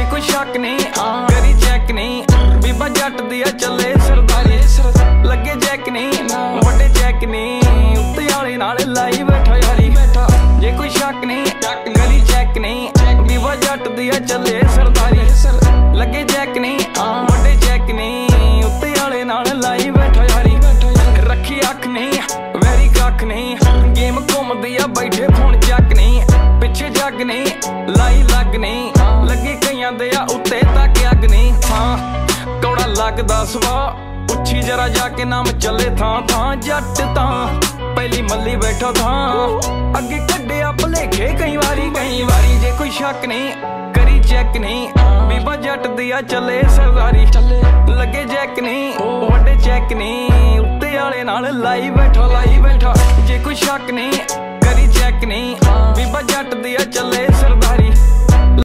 जे कोई शक नहीं करी चेक नहीं बीबा जट दिया चले सरदारी लगे चेक नहीं बड़े चेक नहीं उत्ते वाले नाल लाई बैठा यारी जे कोई शक नहीं करी चेक नहीं बीबा जट दिया चले सरदारी लगे चेक नहीं बड़े चेक नहीं उत्ते वाले नाल लाई बैठा यारी रखी अख नहीं वैरी कख नहीं गेम घूमदी आ बैठे फोन चक नहीं पिछे जग नहीं लाई लग नहीं लगे कईयां दे आ उत्ते तक अग नहीं हाँ कौड़ा लगदा सवा उछी जरा जाके नाम चले थां थां जट तां पहली मल्ली बैठा थां अगे कड्डिया भलेखे कई वारी जे कोई शक नहीं करी चेक नहीं बीबा जट दिया चले सरदारी लगे चेक नहीं वड्डे चेक नहीं उत्ते वाले नाल लाई बैठा जे कोई शक नहीं करी चेक नहीं बीबा जट दिया चले सरदारी